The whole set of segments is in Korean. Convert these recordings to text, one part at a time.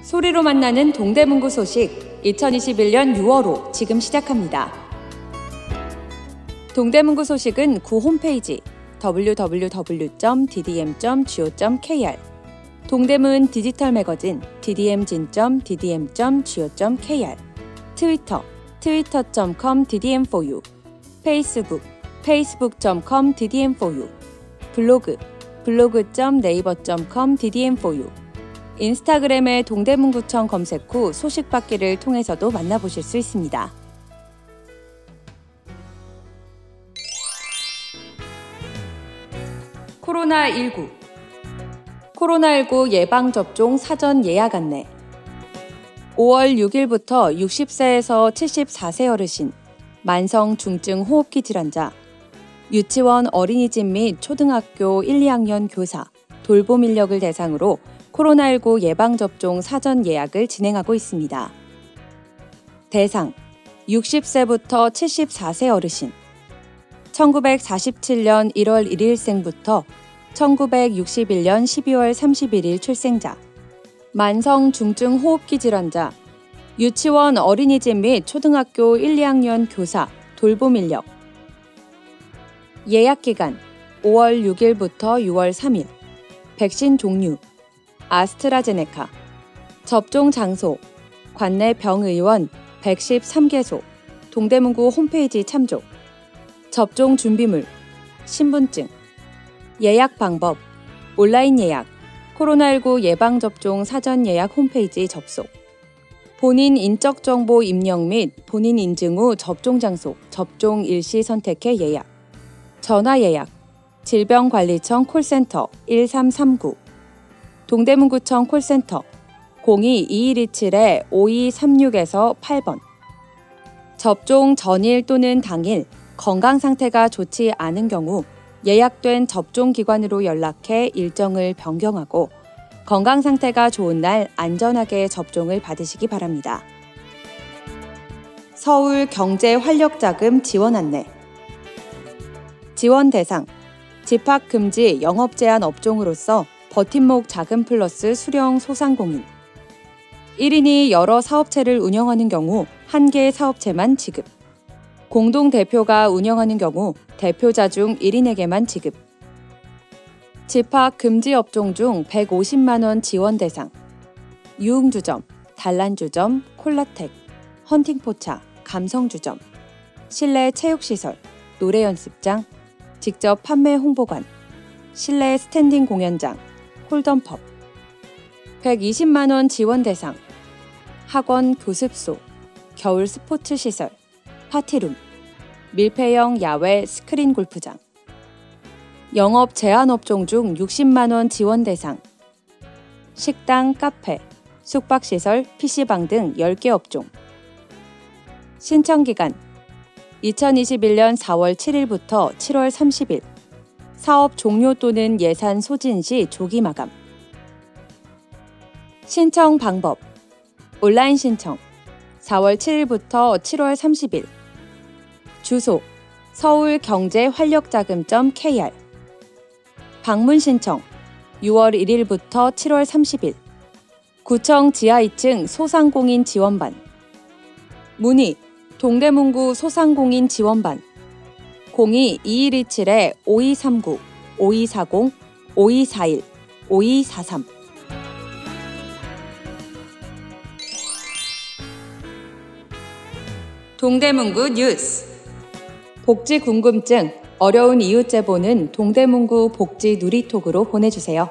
소리로 만나는 동대문구 소식 2021년 6월호 지금 시작합니다. 동대문구 소식은 구 홈페이지 www.ddm.go.kr 동대문 디지털 매거진 ddm.ddm.go.kr 트위터 twitter.com/ddm4u 페이스북 facebook.com/ddm4u 블로그 blog.naver.com/ddm4u 인스타그램의 동대문구청 검색 후 소식 받기를 통해서도 만나보실 수 있습니다. 코로나19 예방접종 사전 예약 안내 5월 6일부터 60세에서 74세 어르신, 만성 중증 호흡기 질환자, 유치원 어린이집 및 초등학교 1, 2학년 교사, 돌봄 인력을 대상으로 코로나19 예방접종 사전 예약을 진행하고 있습니다. 대상 60세부터 74세 어르신 1947년 1월 1일생부터 1961년 12월 31일 출생자 만성 중증 호흡기 질환자 유치원 어린이집 및 초등학교 1, 2학년 교사, 돌봄 인력 예약 기간 5월 6일부터 6월 3일 백신 종류 아스트라제네카 접종 장소 관내 병의원 113개소 동대문구 홈페이지 참조 접종 준비물 신분증 예약 방법 온라인 예약 코로나19 예방접종 사전 예약 홈페이지 접속 본인 인적 정보 입력 및 본인 인증 후 접종 장소 접종 일시 선택해 예약 전화 예약 질병관리청 콜센터 1339 동대문구청 콜센터 02-2127-5236에서 8번 접종 전일 또는 당일 건강 상태가 좋지 않은 경우 예약된 접종기관으로 연락해 일정을 변경하고 건강 상태가 좋은 날 안전하게 접종을 받으시기 바랍니다. 서울 경제활력자금 지원 안내 지원 대상 집합금지 영업제한 업종으로서 버팀목 자금 플러스 수령 소상공인 1인이 여러 사업체를 운영하는 경우 한 개의 사업체만 지급 공동대표가 운영하는 경우 대표자 중 1인에게만 지급 집합금지 업종 중 150만 원 지원 대상 유흥주점, 단란주점, 콜라텍, 헌팅포차, 감성주점 실내 체육시설, 노래연습장, 직접 판매 홍보관 실내 스탠딩 공연장 홀덤펍 120만 원 지원 대상 학원 교습소, 겨울 스포츠 시설, 파티룸, 밀폐형 야외 스크린 골프장 영업 제한 업종 중 60만 원 지원 대상 식당, 카페, 숙박시설, PC방 등 10개 업종 신청 기간 2021년 4월 7일부터 7월 30일 사업 종료 또는 예산 소진 시 조기 마감 신청 방법 온라인 신청 4월 7일부터 7월 30일 주소 서울경제활력자금.kr 방문 신청 6월 1일부터 7월 30일 구청 지하 2층 소상공인 지원반 문의 동대문구 소상공인 지원반 02-2127-5239, 5240, 5241, 5243 동대문구 뉴스 복지 궁금증, 어려운 이웃 제보는 동대문구 복지 누리톡으로 보내주세요.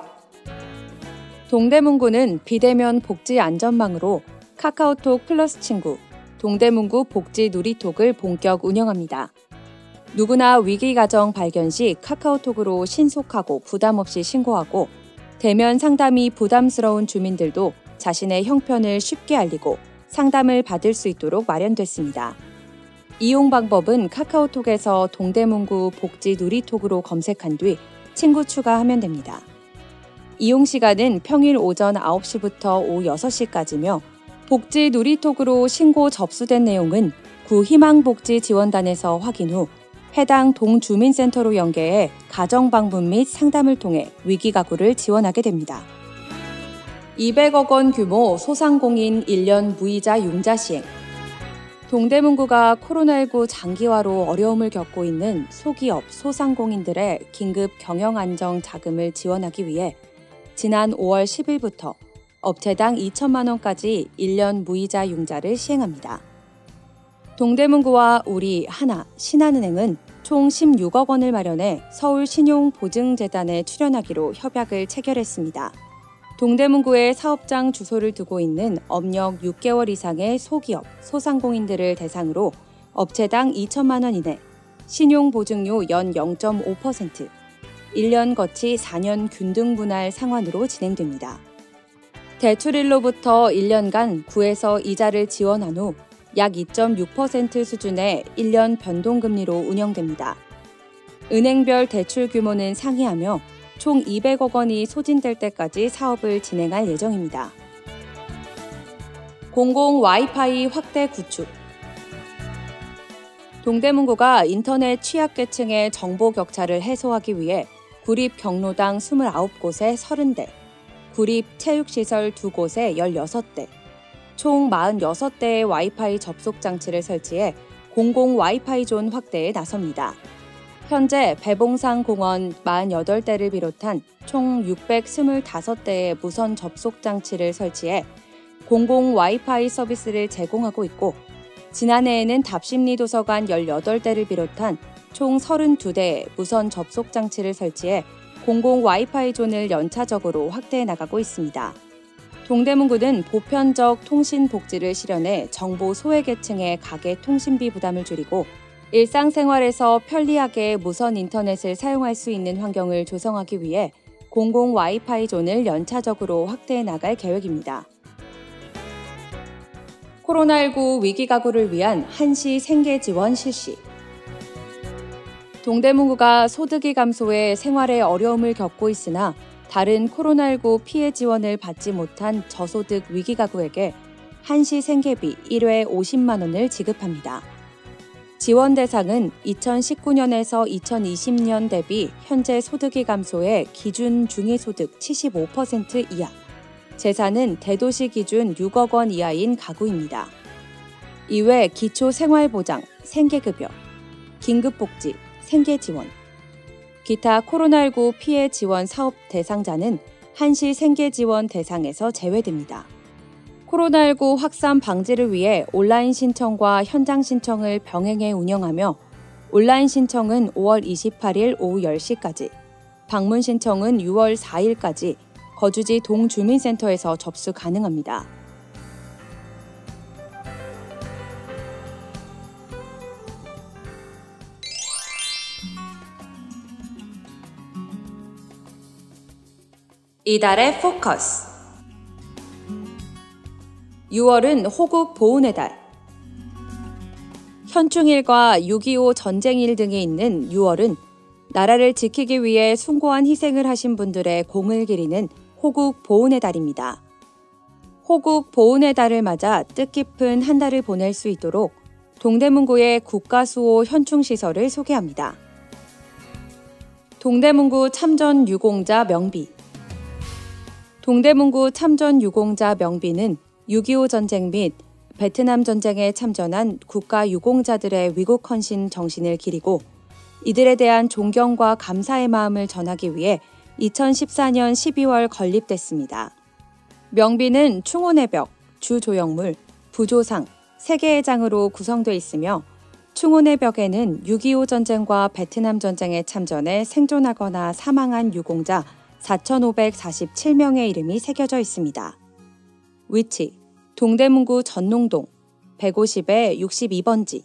동대문구는 비대면 복지 안전망으로 카카오톡 플러스 친구, 동대문구 복지 누리톡을 본격 운영합니다. 누구나 위기 가정 발견 시 카카오톡으로 신속하고 부담 없이 신고하고 대면 상담이 부담스러운 주민들도 자신의 형편을 쉽게 알리고 상담을 받을 수 있도록 마련됐습니다. 이용 방법은 카카오톡에서 동대문구 복지 누리톡으로 검색한 뒤 친구 추가하면 됩니다. 이용 시간은 평일 오전 9시부터 오후 6시까지며 복지 누리톡으로 신고 접수된 내용은 구 희망복지지원단에서 확인 후 해당 동주민센터로 연계해 가정방문 및 상담을 통해 위기가구를 지원하게 됩니다. 200억 원 규모 소상공인 1년 무이자 융자 시행. 동대문구가 코로나19 장기화로 어려움을 겪고 있는 소기업, 소상공인들의 긴급 경영 안정 자금을 지원하기 위해 지난 5월 10일부터 업체당 2천만 원까지 1년 무이자 융자를 시행합니다. 동대문구와 우리, 하나, 신한은행은 총 16억 원을 마련해 서울신용보증재단에 출연하기로 협약을 체결했습니다. 동대문구에 사업장 주소를 두고 있는 업력 6개월 이상의 소기업, 소상공인들을 대상으로 업체당 2천만 원 이내, 신용보증료 연 0.5%, 1년 거치 4년 균등 분할 상환으로 진행됩니다. 대출일로부터 1년간 구에서 이자를 지원한 후 약 2.6% 수준의 1년 변동금리로 운영됩니다. 은행별 대출 규모는 상이하며 총 200억 원이 소진될 때까지 사업을 진행할 예정입니다. 공공 와이파이 확대 구축. 동대문구가 인터넷 취약계층의 정보 격차를 해소하기 위해 구립 경로당 29곳에 30대, 구립 체육시설 2곳에 16대, 총 46대의 와이파이 접속 장치를 설치해 공공 와이파이 존 확대에 나섭니다. 현재 배봉산 공원 48대를 비롯한 총 625대의 무선 접속 장치를 설치해 공공 와이파이 서비스를 제공하고 있고, 지난해에는 답심리 도서관 18대를 비롯한 총 32대의 무선 접속 장치를 설치해 공공 와이파이 존을 연차적으로 확대해 나가고 있습니다. 동대문구는 보편적 통신 복지를 실현해 정보 소외계층의 가계 통신비 부담을 줄이고 일상생활에서 편리하게 무선 인터넷을 사용할 수 있는 환경을 조성하기 위해 공공 와이파이 존을 연차적으로 확대해 나갈 계획입니다. 코로나19 위기 가구를 위한 한시 생계 지원 실시. 동대문구가 소득이 감소해 생활에 어려움을 겪고 있으나 다른 코로나19 피해 지원을 받지 못한 저소득 위기 가구에게 한시 생계비 1회 50만 원을 지급합니다. 지원 대상은 2019년에서 2020년 대비 현재 소득이 감소해 기준 중위소득 75% 이하, 재산은 대도시 기준 6억 원 이하인 가구입니다. 이외 기초생활보장, 생계급여, 긴급복지, 생계지원, 기타 코로나19 피해 지원 사업 대상자는 한시 생계지원 대상에서 제외됩니다. 코로나19 확산 방지를 위해 온라인 신청과 현장 신청을 병행해 운영하며 온라인 신청은 5월 28일 오후 10시까지, 방문 신청은 6월 4일까지 거주지 동주민센터에서 접수 가능합니다. 이달의 포커스. 6월은 호국 보훈의 달. 현충일과 6.25 전쟁일 등이 있는 6월은 나라를 지키기 위해 숭고한 희생을 하신 분들의 공을 기리는 호국 보훈의 달입니다. 호국 보훈의 달을 맞아 뜻깊은 한 달을 보낼 수 있도록 동대문구의 국가수호 현충시설을 소개합니다. 동대문구 참전 유공자 명비. 동대문구 참전 유공자 명비는 6.25 전쟁 및 베트남 전쟁에 참전한 국가 유공자들의 위국 헌신 정신을 기리고 이들에 대한 존경과 감사의 마음을 전하기 위해 2014년 12월 건립됐습니다. 명비는 충혼의 벽, 주조형물, 부조상, 3개의 장으로 구성되어 있으며 충혼의 벽에는 6.25 전쟁과 베트남 전쟁에 참전해 생존하거나 사망한 유공자 4,547명의 이름이 새겨져 있습니다. 위치: 동대문구 전농동 150에 62번지.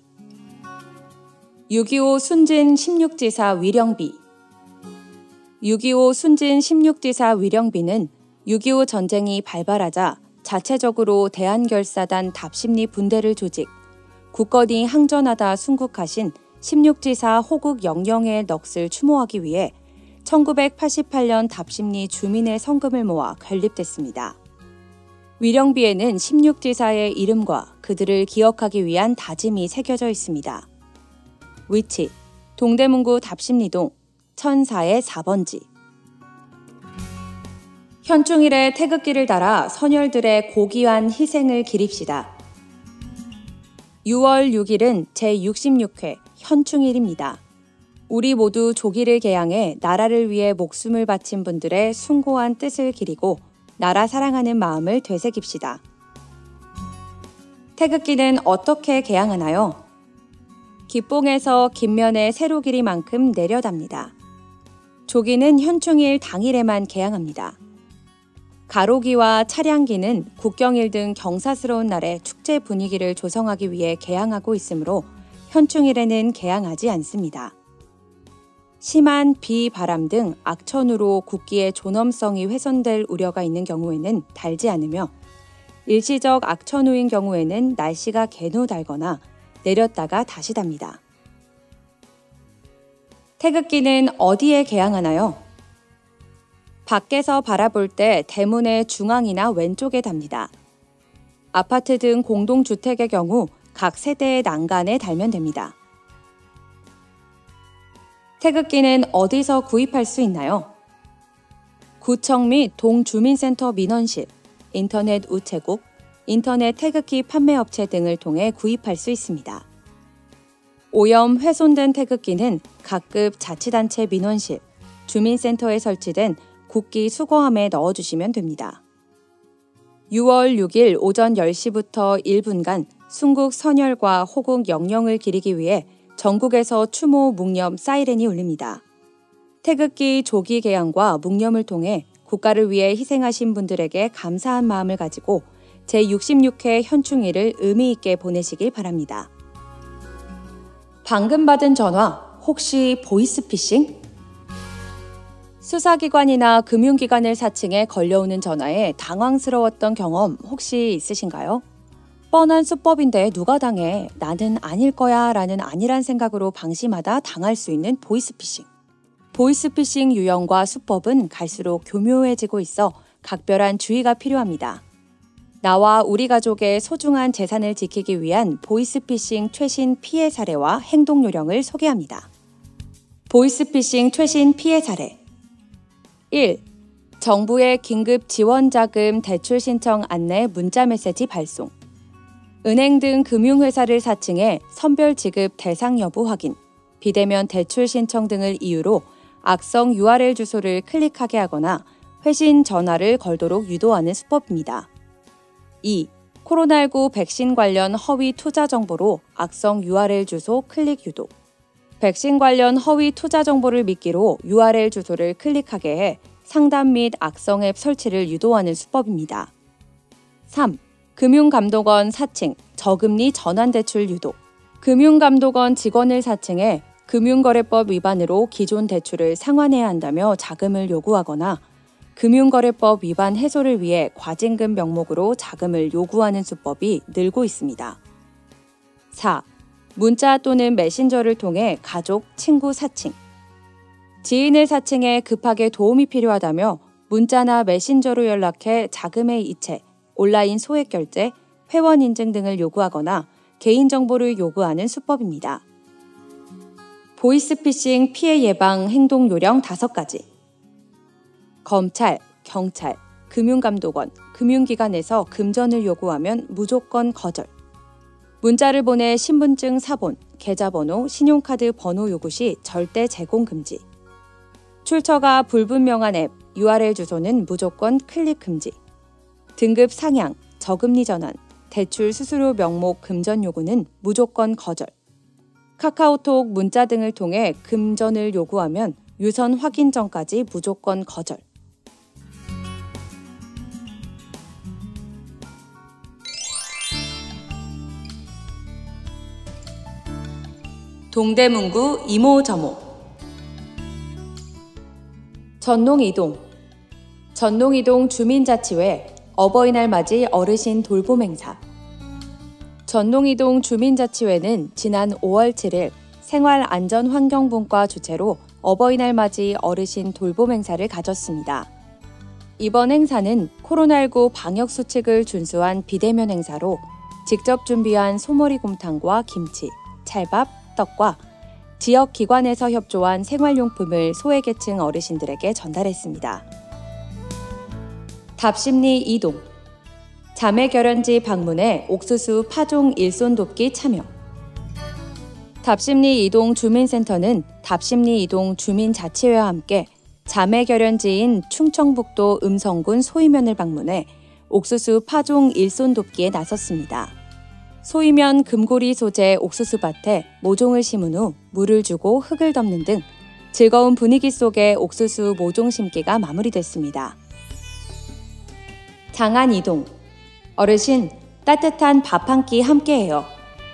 6.25 순진 16지사 위령비. 6.25 순진 16지사 위령비는 6.25 전쟁이 발발하자 자체적으로 대한결사단 답심리 분대를 조직, 굳건히 항전하다 순국하신 16지사 호국 영령의 넋을 추모하기 위해 1988년 답심리 주민의 성금을 모아 건립됐습니다. 위령비에는 16지사의 이름과 그들을 기억하기 위한 다짐이 새겨져 있습니다. 위치: 동대문구 답심리동 1004의 4번지. 현충일에 태극기를 달아 선열들의 고귀한 희생을 기립시다. 6월 6일은 제66회 현충일입니다. 우리 모두 조기를 개항해 나라를 위해 목숨을 바친 분들의 숭고한 뜻을 기리고 나라 사랑하는 마음을 되새깁시다. 태극기는 어떻게 개항하나요? 기뽕에서 깃면의 세로 길이만큼 내려답니다. 조기는 현충일 당일에만 개항합니다. 가로기와 차량기는 국경일 등 경사스러운 날에 축제 분위기를 조성하기 위해 개항하고 있으므로 현충일에는 개항하지 않습니다. 심한 비, 바람 등 악천후로 국기의 존엄성이 훼손될 우려가 있는 경우에는 달지 않으며 일시적 악천후인 경우에는 날씨가 개노 달거나 내렸다가 다시 답니다. 태극기는 어디에 개항하나요? 밖에서 바라볼 때 대문의 중앙이나 왼쪽에 답니다. 아파트 등 공동주택의 경우 각 세대의 난간에 달면 됩니다. 태극기는 어디서 구입할 수 있나요? 구청 및 동주민센터 민원실, 인터넷 우체국, 인터넷 태극기 판매업체 등을 통해 구입할 수 있습니다. 오염 훼손된 태극기는 각급 자치단체 민원실, 주민센터에 설치된 국기 수거함에 넣어주시면 됩니다. 6월 6일 오전 10시부터 1분간 순국 선열과 호국 영령을 기리기 위해 전국에서 추모 묵념 사이렌이 울립니다. 태극기 조기 개항과 묵념을 통해 국가를 위해 희생하신 분들에게 감사한 마음을 가지고 제66회 현충일을 의미 있게 보내시길 바랍니다. 방금 받은 전화 혹시 보이스피싱? 수사기관이나 금융기관을 사칭해 걸려오는 전화에 당황스러웠던 경험 혹시 있으신가요? 뻔한 수법인데 누가 당해? 나는 아닐 거야 라는 아니란 생각으로 방심하다 당할 수 있는 보이스피싱. 보이스피싱 유형과 수법은 갈수록 교묘해지고 있어 각별한 주의가 필요합니다. 나와 우리 가족의 소중한 재산을 지키기 위한 보이스피싱 최신 피해 사례와 행동 요령을 소개합니다. 보이스피싱 최신 피해 사례 1. 정부의 긴급 지원자금 대출 신청 안내 문자메시지 발송. 은행 등 금융회사를 사칭해 선별 지급 대상 여부 확인, 비대면 대출 신청 등을 이유로 악성 URL 주소를 클릭하게 하거나 회신 전화를 걸도록 유도하는 수법입니다. 2. 코로나19 백신 관련 허위 투자 정보로 악성 URL 주소 클릭 유도. 백신 관련 허위 투자 정보를 미끼로 URL 주소를 클릭하게 해 상담 및 악성 앱 설치를 유도하는 수법입니다. 3. 금융감독원 사칭, 저금리 전환대출 유도. 금융감독원 직원을 사칭해 금융거래법 위반으로 기존 대출을 상환해야 한다며 자금을 요구하거나 금융거래법 위반 해소를 위해 과징금 명목으로 자금을 요구하는 수법이 늘고 있습니다. 4. 문자 또는 메신저를 통해 가족, 친구 사칭. 지인을 사칭해 급하게 도움이 필요하다며 문자나 메신저로 연락해 자금의 이체, 온라인 소액 결제, 회원 인증 등을 요구하거나 개인정보를 요구하는 수법입니다. 보이스피싱 피해 예방 행동 요령 5가지. 검찰, 경찰, 금융감독원, 금융기관에서 금전을 요구하면 무조건 거절. 문자를 보내 신분증 사본, 계좌번호, 신용카드 번호 요구 시 절대 제공 금지. 출처가 불분명한 앱, URL 주소는 무조건 클릭 금지. 등급 상향, 저금리 전환, 대출 수수료 명목 금전 요구는 무조건 거절. 카카오톡, 문자 등을 통해 금전을 요구하면 유선 확인 전까지 무조건 거절. 동대문구 이모저모. 전농이동. 전농이동 주민자치회 어버이날 맞이 어르신 돌봄 행사. 전농이동 주민자치회는 지난 5월 7일 생활안전환경분과 주최로 어버이날 맞이 어르신 돌봄 행사를 가졌습니다. 이번 행사는 코로나19 방역수칙을 준수한 비대면 행사로 직접 준비한 소머리곰탕과 김치, 찰밥, 떡과 지역 기관에서 협조한 생활용품을 소외계층 어르신들에게 전달했습니다. 답심리 이동. 자매결연지 방문에 옥수수 파종 일손 돕기 참여. 답심리 이동 주민센터는 답심리 이동 주민자치회와 함께 자매결연지인 충청북도 음성군 소이면을 방문해 옥수수 파종 일손 돕기에 나섰습니다. 소이면 금고리 소재 옥수수밭에 모종을 심은 후 물을 주고 흙을 덮는 등 즐거운 분위기 속에 옥수수 모종 심기가 마무리됐습니다. 장안 이동. 어르신, 따뜻한 밥 한 끼 함께해요.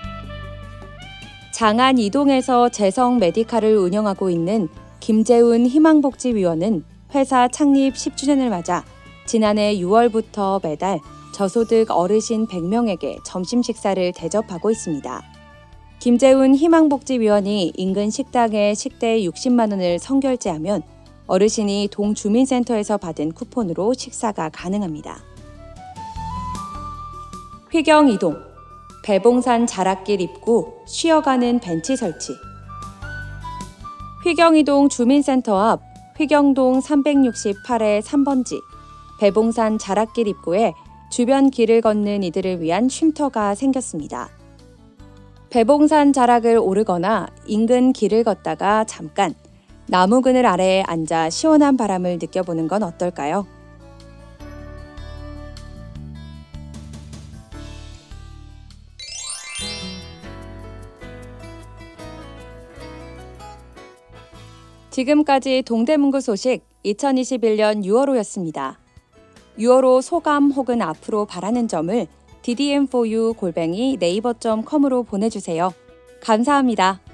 장안 이동에서 재성 메디칼을 운영하고 있는 김재훈 희망복지위원은 회사 창립 10주년을 맞아 지난해 6월부터 매달 저소득 어르신 100명에게 점심 식사를 대접하고 있습니다. 김재훈 희망복지위원이 인근 식당에 식대 60만 원을 선결제하면 어르신이 동주민센터에서 받은 쿠폰으로 식사가 가능합니다. 휘경 이동. 배봉산 자락길 입구 쉬어가는 벤치 설치. 휘경이동 주민센터 앞 휘경동 368의 3번지 배봉산 자락길 입구에 주변 길을 걷는 이들을 위한 쉼터가 생겼습니다. 배봉산 자락을 오르거나 인근 길을 걷다가 잠깐 나무 그늘 아래에 앉아 시원한 바람을 느껴보는 건 어떨까요? 지금까지 동대문구 소식 2021년 6월호였습니다. 6월호 소감 혹은 앞으로 바라는 점을 ddm4u@naver.com으로 보내주세요. 감사합니다.